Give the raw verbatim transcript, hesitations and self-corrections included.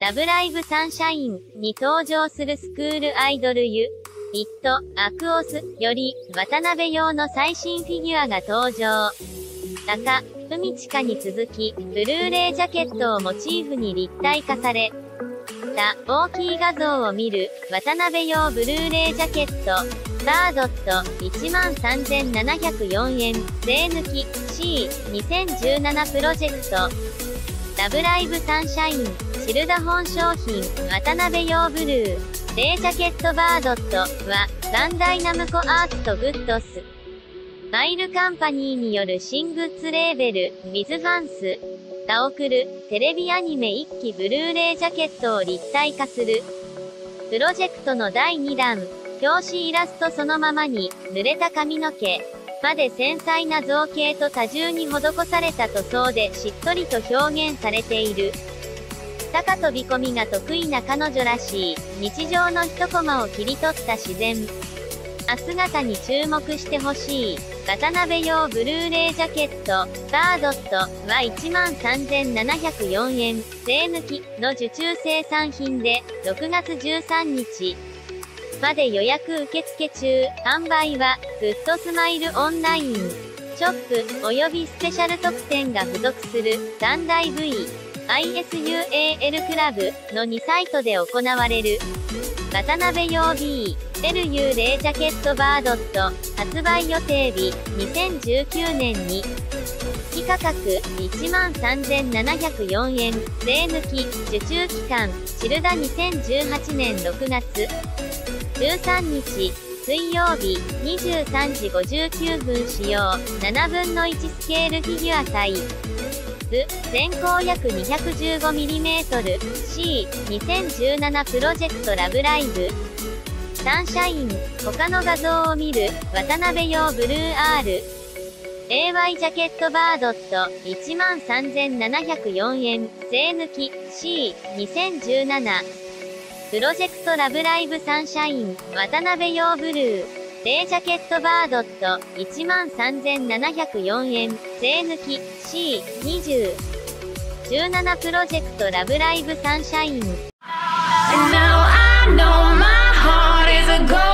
ラブライブサンシャインに登場するスクールアイドルユ、イット、アクオスより、渡辺用の最新フィギュアが登場。赤、ふみちかに続き、ブルーレイジャケットをモチーフに立体化された大きい画像を見る、渡辺用ブルーレイジャケット、バードット いちまんさんぜんななひゃくよんえん、税抜き シーにせんじゅうなな プロジェクト。ラブライブサンシャイン、シルダ本商品、渡辺用ブルー、レイジャケットバードットは、バンダイナムコアーツとグッドスマイルカンパニーによる新グッズレーベル、ウィズファンスが送る、テレビアニメいっきブルーレイジャケットを立体化する。プロジェクトのだいにだん、表紙イラストそのままに、濡れた髪の毛まで繊細な造形と多重に施された塗装でしっとりと表現されている。高飛び込みが得意な彼女らしい、日常の一コマを切り取った自然。姿に注目してほしい。渡辺用ブルーレイジャケット、バードットは いちまんさんぜんななひゃくよんえん、税抜きの受注生産品で、ろくがつじゅうさんにちまで予約受付中。販売は、グッドスマイルオンライン、ショップ、及びスペシャル特典が付属する、バンダイ V、アイエスユーエーエル クラブのにサイトで行われる。渡辺用 B、エルユー レイジャケットバードット、発売予定日、にせんじゅうきゅうねんに。月価格、いちまんさんぜんななひゃくよんえん、税抜き、受注期間、シルダにせんじゅうはちねんろくがつじゅうさんにち、水曜日、にじゅうさんじごじゅうきゅうふん使用、ななぶんのいちスケールフィギュアサイズ。全高約 にひゃくじゅうごミリメートル、シーにせんじゅうなな プロジェクトラブライブ。サンシャイン、他の画像を見る、渡辺用ブルー アール。エーワイ ジャケットバードット いちまんさんぜんななひゃくよんえん、税抜き シーにせんじゅうなな。プロジェクトラブライブサンシャイン、渡辺用ブルー。レイジャケットバードット いちまんさんぜんななひゃくよんえん、税抜き シーにじゅう。じゅうななプロジェクトラブライブサンシャイン。And now I know my heart is a gold